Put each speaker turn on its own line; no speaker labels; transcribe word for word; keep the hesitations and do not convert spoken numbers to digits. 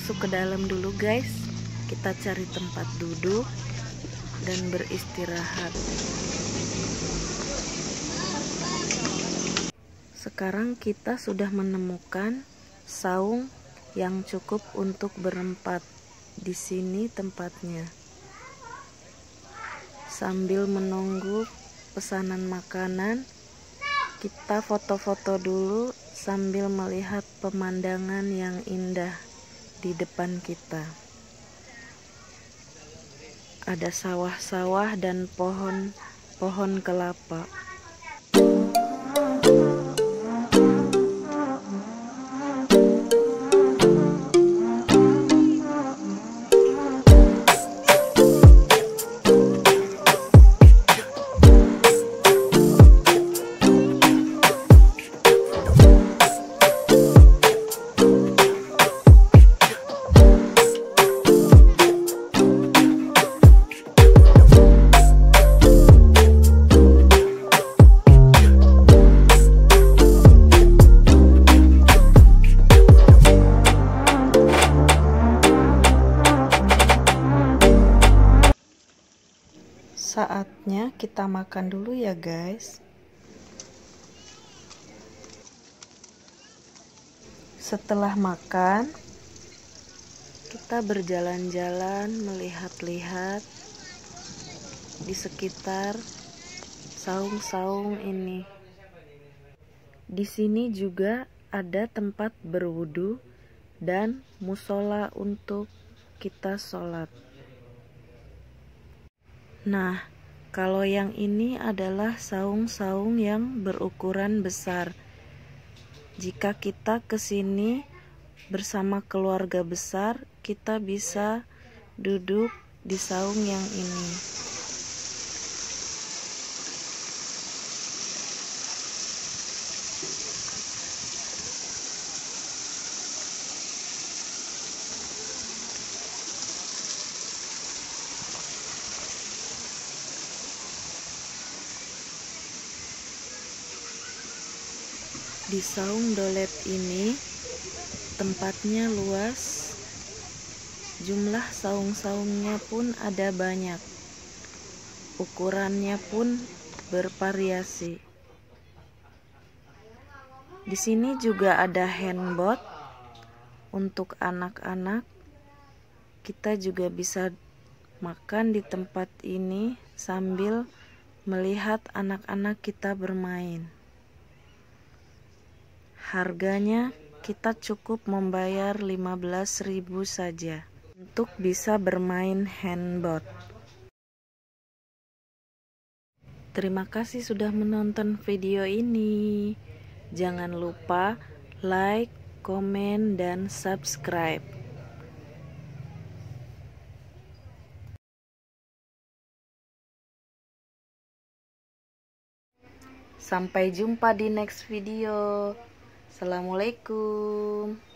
masuk ke dalam dulu guys. Kita cari tempat duduk dan beristirahat. Sekarang kita sudah menemukan saung yang cukup untuk berempat. Di sini tempatnya. Sambil menunggu pesanan makanan, kita foto-foto dulu sambil melihat pemandangan yang indah di depan kita. Ada sawah-sawah dan pohon-pohon kelapa. Saatnya kita makan dulu ya guys. Setelah makan, kita berjalan-jalan melihat-lihat di sekitar saung-saung ini. Di sini juga ada tempat berwudu dan musola untuk kita sholat. Nah, kalau yang ini adalah saung-saung yang berukuran besar. Jika kita ke sini bersama keluarga besar, kita bisa duduk di saung yang ini. Di saung dolet ini tempatnya luas, jumlah saung-saungnya pun ada banyak, ukurannya pun bervariasi. Di sini juga ada handbot untuk anak-anak. Kita juga bisa makan di tempat ini sambil melihat anak-anak kita bermain. Harganya kita cukup membayar lima belas ribu saja untuk bisa bermain handbot. Terima kasih sudah menonton video ini. Jangan lupa like, komen, dan subscribe. Sampai jumpa di next video. Assalamualaikum.